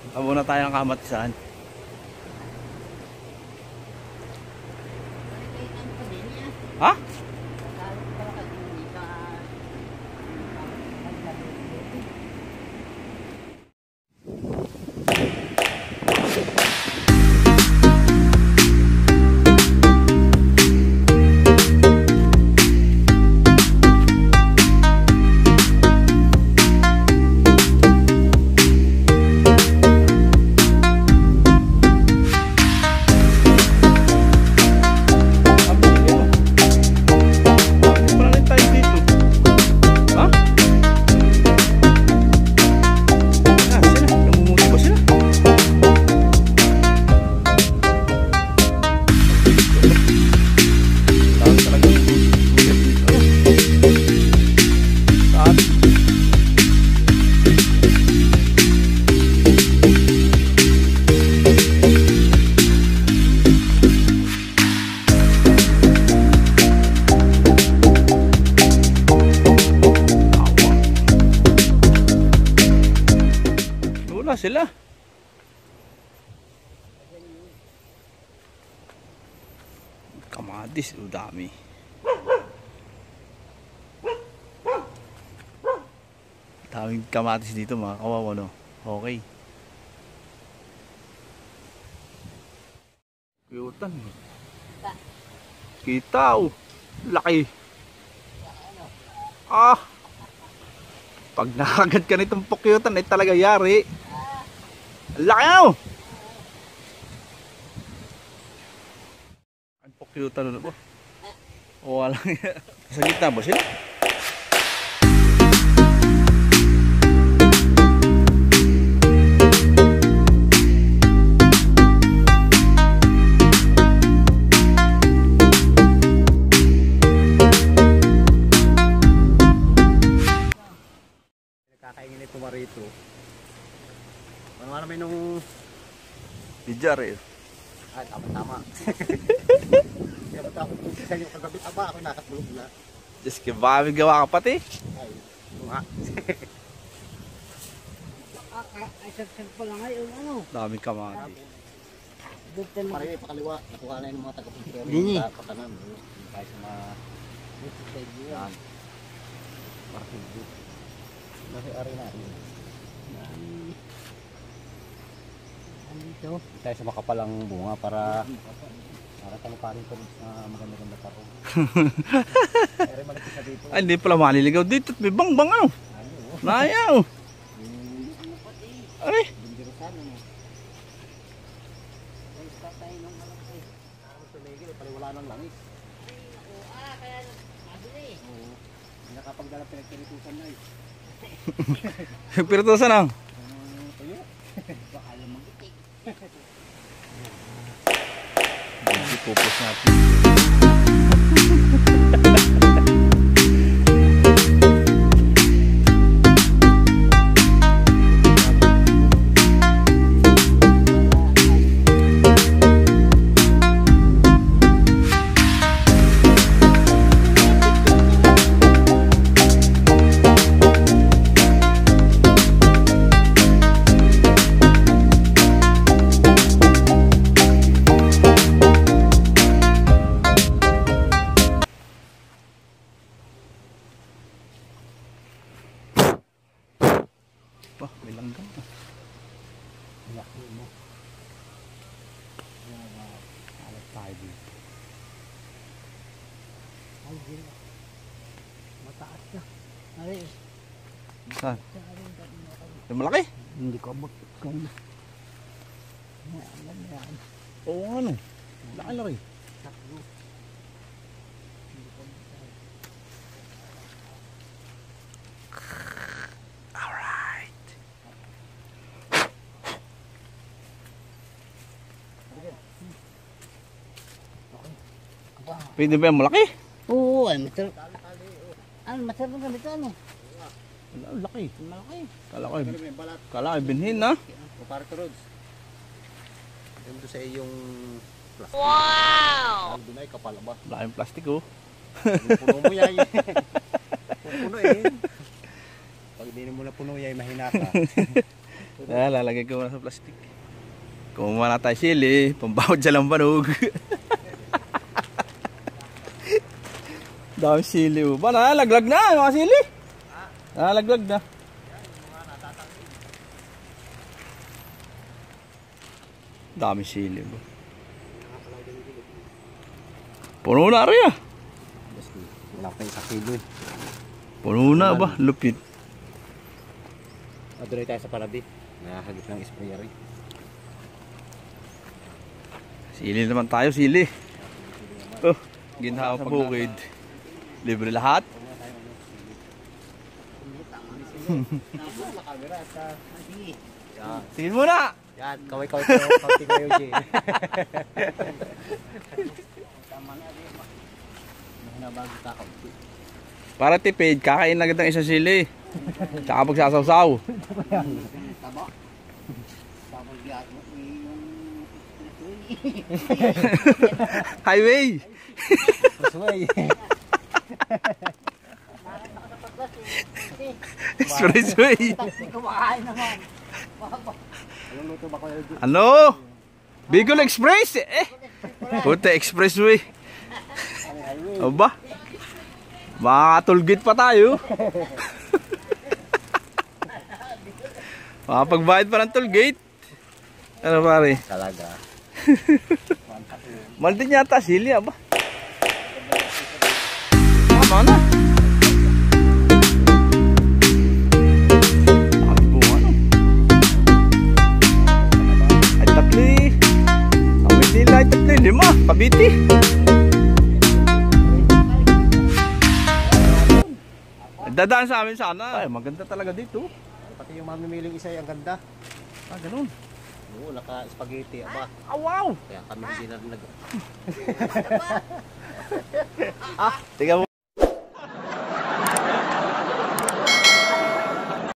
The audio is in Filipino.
Abo na tayo ng kamatisan. Ha? Sila kamatis, dami. Daming kamatis dito mga kawawa, no? Okay. Kuyutan. Kita, oh. Laki. Pag nakagat ka nitong pukyutan ay talaga yari. Laki mo! Ang pukyutan na po. O walang sa gitna ba sila? Kakaingin ito marito. Ano naman nung Bijar eh. ay tama. Kaya ba't ako sa inyo kagabi aba ako nakatulog na. Diyos ka, baka may gawa ka pati. Ay, nga. Ay, sag pa lang ay, ano? Daming kamati. Dugtan mo. Pare pakaliwa, nakuha na yung mga taga-pagkira. Dini. Patanan. Kahit sa mga yan. Market dito. Nasa arena rin. Andito. Tayo sa makapalang bunga para tayo pa rin sa maganda-ganda taro. Ere malapit na dito. Ay, hindi pala maliligaw dito. May bangbang ano. Nayaw. Ay. Bindirusan mo. Ay, tatay nung malaki. Ako tumigil, pala wala nang langis. Kaya mabili. Oo. Hindi nakapagdala pinagkiritusan na eh. Pirtusan lang. Tuyo. Baka yung magitik. Ipupos natin. May langgam na. Laki mo. Alat tayo dito. Ay, dito. Mataas na. Ay, Saan? Yung malaki? hindi ko abot. Kung yan. Oo ano. Laki-laki. Alright. Pwede ba yung malaki? Oo, ay, masarap. Ano, masarap na dito, ano? Laki. Malaki. Kala ko binhin na. O para to Rods. Ito sa iyong plastic. Wow! Ang dunay kapalaba. Laking plastic oh. Puno mo yan. Puno eh. Pag hindi mo na puno yan, mahina ka. Lalagay ko muna sa plastic. Kumuha na tayo sili, pambawad sa lambanog. Dami sili ba? Nalaglag na mga sili. Nalaglag na. Dami sili ba? Puno na rin ah. Wala pa yung 1 kilo eh. Puno na ba? Lupit. Doon tayo sa Palabi. Nakahagip ng sprayer eh. Sili naman tayo, sili. Oh, ginhawa sa bukid. Libre lahat. Sige muna. Yan, kaway-kaway ko. Kaunti kayo, Jay. Tama na, Jay. Mahinabago ka, kaunti. Para tipid, kakain lang ng isang sili. Tsaka pagsasawsaw. Taba. Tapos giat mo Highway. Expressway. Expressway. Kumakain naman. Anong luto ba kayo, Jay? Ano? Bicol Express. Puta, expressway. Aba. Makakatulgit pa tayo. Makapagbayad pa ng tollgate. Ano pare? Talaga. Maldin yata sili aba. Tama na. Ang bunga no. Ay tatli. Ang nila ay tatli. 5. Kabiti. Dadaan sa amin sana. Ay, maganda talaga dito. Pati yung mamimiling isa ang ganda. Ah, ganun. Oo, naka-spaghetti. Aba, Ah, wow! kaya kami hindi na nag... Tingnan mo.